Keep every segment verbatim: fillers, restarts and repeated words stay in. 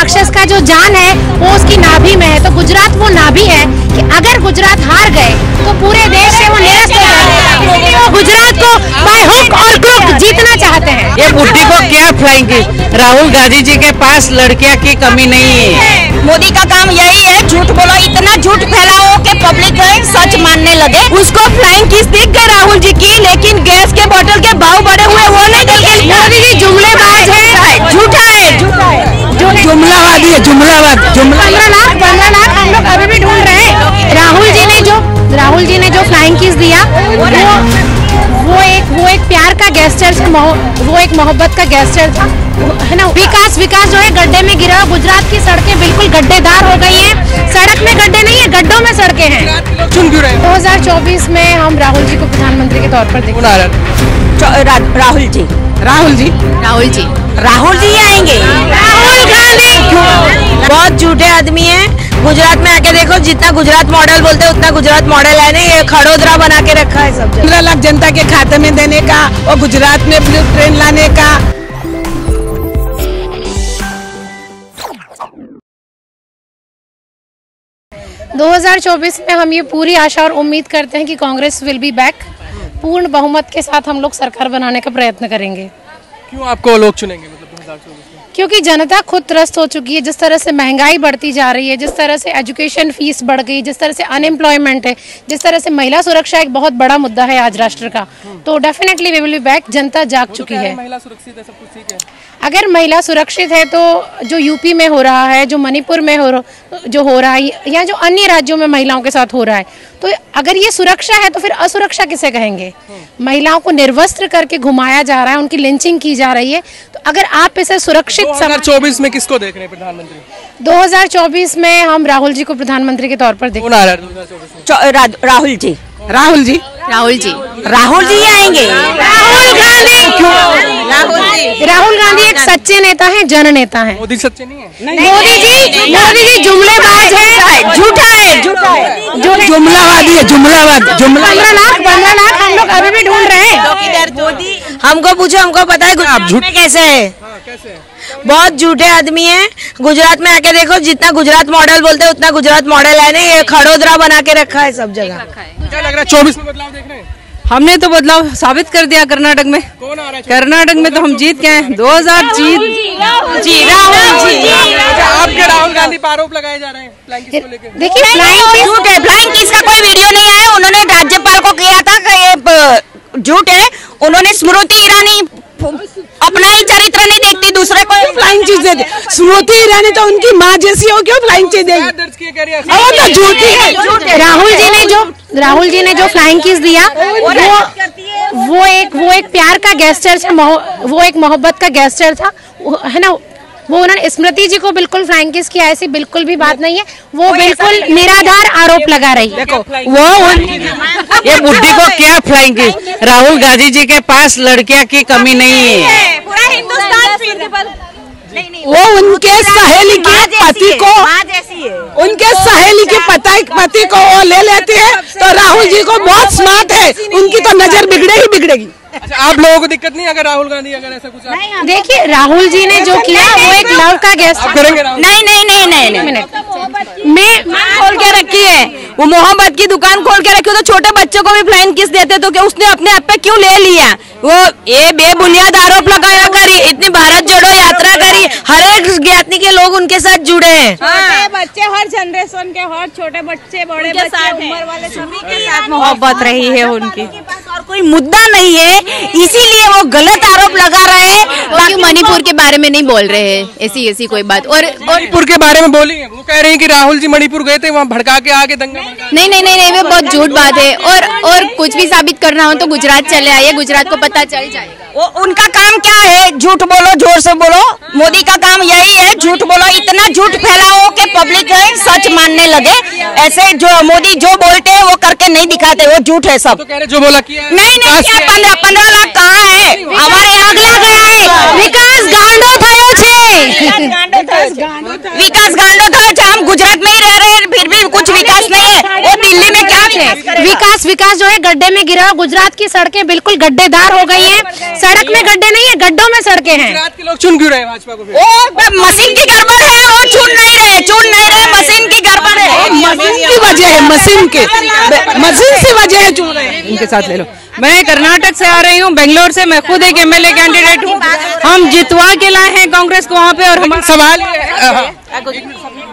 राक्षस का जो जान है वो उसकी नाभि में है, तो गुजरात वो नाभि है कि अगर गुजरात हार गए तो पूरे देश से वो निरस्त हो जाएंगे। वो गुजरात को बाय हुक और क्रुक जीतना चाहते हैं। ये बुड्ढी को क्या फ्लाइंग, राहुल गांधी जी के पास लड़कियां की कमी नहीं है। मोदी का काम यही है झूठ बोलो, इतना झूठ फैलाओ कि पब्लिक सच मानने लगे। उसको फ्लाइंग किस दिख गई राहुल जी की, लेकिन गैस के बोतल के भाव बढ़े हुए वो नहीं दिख गई। मोदी जी जुमलेबाज है, झूठा है, झूठा है, जुमलावादी है, जुमलावाद जुमला। पंद्रह लाख पंद्रह लाख हम लोग अभी भी ढूंढ रहे हैं। राहुल जी ने जो राहुल जी ने जो फ्लाइंग किस दिया वो वो एक वो एक प्यार का गेस्चर था, वो एक मोहब्बत का गेस्चर था, है ना। विकास विकास जो है गड्ढे में गिरा। गुजरात की सड़कें बिल्कुल गड्ढेदार हो गई हैं। सड़क में गड्ढे नहीं है, गड्ढों में सड़कें हैं। चुन क्यों रहे हैं? दो हज़ार चौबीस में हम राहुल जी को प्रधानमंत्री के तौर पर देखेंगे। राहुल जी राहुल जी राहुल जी राहुल जी आएंगे। राहुल गांधी बहुत झूठे आदमी हैं। गुजरात में आके देखो, जितना गुजरात मॉडल बोलते हैं उतना गुजरात मॉडल है नहीं। ये खड़ोदरा बना के रखा है सब जगह। पंद्रह लाख जनता के खाते में देने का और गुजरात में ब्लू ट्रेन लाने का। दो हज़ार चौबीस में हम ये पूरी आशा और उम्मीद करते हैं कि कांग्रेस विल बी बैक। पूर्ण बहुमत के साथ हम लोग सरकार बनाने का प्रयत्न करेंगे। क्यों आपको लोग चुनेंगे मतलब दो हज़ार चौबीस में? क्योंकि जनता खुद त्रस्त हो चुकी है। जिस तरह से महंगाई बढ़ती जा रही है, जिस तरह से एजुकेशन फीस बढ़ गई, जिस तरह से अनएम्प्लॉयमेंट है, जिस तरह से महिला सुरक्षा एक बहुत बड़ा मुद्दा है आज राष्ट्र का, तो definitely we will be back. जनता जाग चुकी है। महिला सुरक्षित है, सब कुछ ठीक है। अगर महिला सुरक्षित है तो जो यूपी में हो रहा है, जो मणिपुर में हो जो हो रहा है, या जो अन्य राज्यों में महिलाओं के साथ हो रहा है, तो अगर ये सुरक्षा है तो फिर असुरक्षा किसे कहेंगे? महिलाओं को निर्वस्त्र करके घुमाया जा रहा है, उनकी लिंचिंग की जा रही है। तो अगर आप इसे सुरक्षित दो हज़ार चौबीस में किसको देख रहे हैं प्रधानमंत्री? दो हज़ार चौबीस में हम राहुल जी को प्रधानमंत्री के तौर पर देख कौन आ रहा है दो हज़ार चौबीस में? राहुल जी राहुल जी राहुल जी राहुल जी आएंगे। राहुल गांधी राहुल जी राहुल गांधी एक सच्चे नेता हैं, जन नेता हैं। मोदी सच्चे नहीं है? मोदी जी मोदी जी जुमलेबाज है, झूठा है, झूठा है, जुमलावादी है, जुमलावाद जुमला। पंद्रह लाख पंद्रह लाख हम लोग अभी भी ढूंढ रहे हैं। हमको पूछो, हमको पता है आप झूठ में कैसे है। कैसे? बहुत झूठे आदमी हैं। गुजरात में आके देखो, जितना गुजरात मॉडल बोलते हैं उतना गुजरात मॉडल है नहीं। ये खड़ोदरा बना के रखा है सब जगह। क्या लग रहा है चौबीस में बदलाव देख रहे हैं? हमने तो बदलाव साबित कर दिया कर्नाटक में। कौन आ रहा है? कर्नाटक में तो हम जीत गए हैं। दो हज़ार जीत जी राहुल जी। अच्छा, आपके राहुल गांधी पर आरोप लगाए जा रहे हैं फ्लाइंग किस को लेकर? देखिए फ्लाइंग झूठ है। फ्लाइंग किस का कोई वीडियो नहीं आया। उन्होंने राज्यपाल को किया था कि ये झूठ है। उन्होंने स्मृति ईरानी अपना ही चरित्र नहीं देखती, दूसरे को फ्लाइंग चीज देती। स्मृति ईरानी तो उनकी माँ जैसी हो, क्यों फ्लाइंग चीज देगी? दर्ज किए कह रही है। वो तो झूठी है। राहुल जी ने जो राहुल जी ने जो फ्लाइंग किस दिया वो वो एक वो एक प्यार का गेस्चर था, वो एक मोहब्बत का गेस्चर था, है ना। वो उन्होंने स्मृति जी को बिल्कुल फ्लाइंग किस किया, ऐसी बिल्कुल भी बात नहीं है। वो बिल्कुल निराधार आरोप लगा रही है। देखो वो उन, ये बुड्ढी को क्या फ्लाइंग, राहुल गांधी जी के पास लड़कियां की कमी नहीं है। पूरा हिंदुस्तान वो उनके सहेली के पति को उनके सहेली के पति पति को वो ले लेती है। तो राहुल जी को बहुत स्मार्ट है, उनकी तो नजर बिगड़ेगी बिगड़ेगी। अच्छा, आप लोगों को दिक्कत नहीं अगर राहुल गांधी अगर ऐसा कुछ आप... देखिए राहुल जी ने जो किया वो एक लव का गेस्ट करेंगे राहुल? नहीं नहीं नहीं नहीं मिनट मैं खोल के रखी है। वो मोहब्बत की दुकान खोल के रखी हो तो छोटे बच्चों को भी फ्लाइंग किस देते, तो क्या उसने अपने आप पे क्यों ले लिया? वो ये बेबुनियाद आरोप लगाया करी, इतनी भारत जोड़ो यात्रा करी, हर एक ज्ञाति के लोग उनके साथ जुड़े हैं। छोटे बच्चे, हर जनरेशन के, हर छोटे बच्चे बड़े बच्चे उम्र वाले सभी के साथ मोहब्बत रही है उनकी। और कोई मुद्दा नहीं है, इसीलिए वो गलत आरोप लगा रहे हैं। बाकी मणिपुर के बारे में नहीं बोल रहे हैं, ऐसी ऐसी कोई बात। और मणिपुर के बारे में बोली है, वो कह रही है कि राहुल जी मणिपुर गए थे, वहाँ भड़का के आके दंगा। नहीं नहीं नहीं नहीं वो बहुत झूठ बात है। और और कुछ भी साबित करना हो तो गुजरात चले आइए, गुजरात को पता चल जाएगा। वो उनका काम क्या है? झूठ बोलो, जोर से बोलो। मोदी का काम यही है झूठ बोलो, इतना झूठ फैलाओ कि पब्लिक सच मानने लगे। ऐसे जो मोदी जो बोलते हैं वो करके नहीं दिखाते, वो झूठ है सब। तो कह रहे जो बोला किया है। नहीं नहीं क्या पंद्रह पंद्रह लाख कहाँ है? हमारे अगला गया है। विकास गांडो थयो छे, विकास गांडो थयो छे। हम गुजरात में ही रह रहे हैं, फिर भी कुछ विकास नहीं है। वो दिल्ली में क्या थे? विकास विकास जो है गड्ढे में गिरा है। गुजरात की सड़कें बिल्कुल गड्ढेदार हो गई हैं। सड़क में गड्ढे नहीं है, गड्ढों में सड़कें हैं। गुजरात के लोग चुन क्यों रहे भाजपा को? वो मशीन की गड़बड़ है, वो चुन नहीं रहे, चुन नहीं रहे, मशीन की गड़बड़ है, मशीन की वजह है, मशीन के मशीन से वजह है चुन रहे हैं। इनके साथ ले लो। मैं कर्नाटक से आ रही हूँ, बेंगलोर से। मैं खुद एक एमएलए कैंडिडेट हूँ। हम जितवा के लाए हैं कांग्रेस को वहाँ पे। और हमारा सवाल पूरी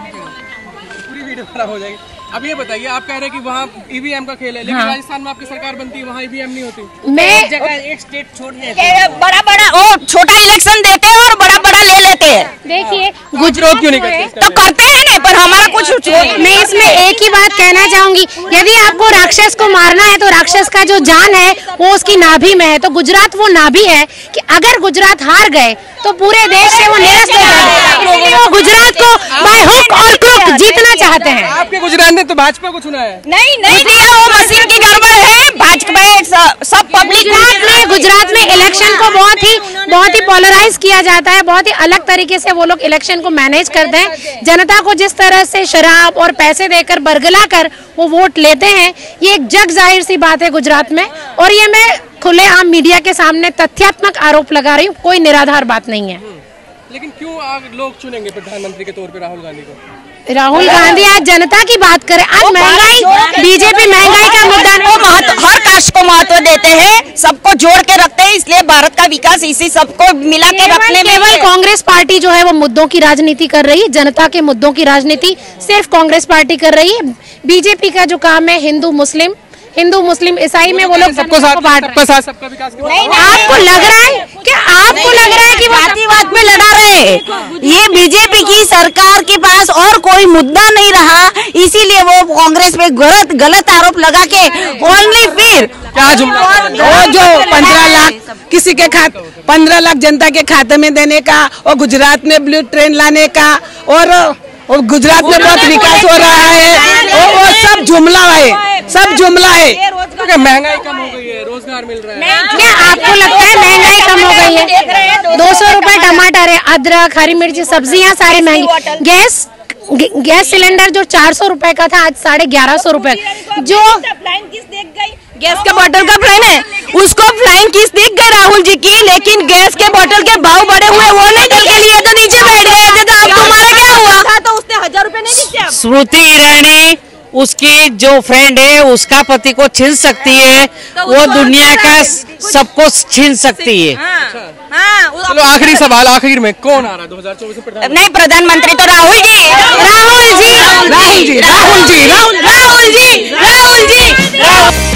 वीडियो खराब हो जाएगी। अब ये बताइए, आप कह रहे हैं कि वहाँ ईवीएम का खेल है, लेकिन राजस्थान में आपकी सरकार बनती है, वहाँ ईवीएम नहीं होती। मैं एक स्टेट छोड़ देते, बड़ा बड़ा वो छोटा इलेक्शन देते हैं और बड़ा बड़ा ले लेते हैं। देखिए गुजरात क्यों नहीं करते? तो करते हैं नहीं, पर हमारा कुछ। मैं इसमें एक ही बात कहना चाहूंगी, यदि आपको राक्षस को मारना है तो राक्षस का जो जान है वो उसकी नाभि में है। तो गुजरात वो नाभि है कि अगर गुजरात हार गए तो पूरे देश से वो निरस्त हो जाएगा। इसलिए वो गुजरात को बाय हुक और क्रुक जीतना चाहते हैं। आपके गुजरात ने तो भाजपा को चुना है। नहीं नहीं दिया, वो मशीन की गड़बड़ है। भाजपा सब पब्लिक गुजरात में गुजरात में इलेक्शन को बहुत ही बहुत ही पोलराइज किया जाता है। बहुत ही अलग तरीके से वो लोग इलेक्शन को मैनेज करते हैं। जनता को जिस तरह से शराब और पैसे देकर बरगला कर वो वोट लेते हैं, ये एक जग जाहिर सी बात है गुजरात में। और ये मैं खुलेआम मीडिया के सामने तथ्यात्मक आरोप लगा रही हूँ, कोई निराधार बात नहीं है। लेकिन क्यों आज लोग चुनेंगे प्रधानमंत्री के तौर पे राहुल गांधी को? राहुल गांधी आज जनता की बात करें। आज महंगाई, बीजेपी महंगाई का मुद्दा महत्व, हर कास्ट को महत्व देते हैं, सबको जोड़ के रखते हैं। इसलिए भारत का विकास इसी सबको मिला के रखने में। केवल कांग्रेस पार्टी जो है वो मुद्दों की राजनीति कर रही है, जनता के मुद्दों की राजनीति सिर्फ कांग्रेस पार्टी कर रही है। बीजेपी का जो काम है हिंदू मुस्लिम हिंदू मुस्लिम ईसाई में वो लोग सबको साथ सबका साथ सबका विकास। आपको लग रहा है क्या आपको लग रहा है कि वो जातिवाद में लड़ा रहे? ये बीजेपी की सरकार के पास और कोई मुद्दा नहीं रहा, इसीलिए वो कांग्रेस पे गलत गलत आरोप लगा के ओनली फिर क्या जुमला? वो जो पंद्रह लाख किसी के खाते पंद्रह लाख जनता के खाते में देने का, और गुजरात में ब्लू ट्रेन लाने का, और, और गुजरात में बहुत विकास हो रहा है, और वो सब जुमला है, सब जुमला है। महंगाई कम हो गई है, रोजगार मिल रहा है। क्या आपको लगता है महंगाई कम हो गई है? दो सौ रुपए टमाटर है, अदरक, हरी मिर्ची, सब्जियां सारी महंगी। गैस गैस सिलेंडर जो चार सौ रुपए का था आज साढ़े ग्यारह सौ रुपए। जो गैस के बोतल का फ्लाइन है, उसको फ्लाइन किस दिख गई राहुल जी की, लेकिन गैस के बोतल के भाव बढ़े हुए वो नहीं दिख के लिए तो नीचे बैठ गए थे। तो अब तुम्हारा क्या हुआ? तो उसने हजार रुपए नहीं दिखे। स्मृति ईरानी उसकी जो फ्रेंड है उसका पति को छीन सकती है, वो दुनिया का सबको छीन सकती है। हाँ, चलो आखिरी सवाल, आखिर में कौन आ रहा है दो हजार चौबीस में प्रधानमंत्री? नहीं, प्रधानमंत्री तो राहुल जी राहुल जी राहुल जी राहुल जी राहुल राहुल जी राहुल जी राहुल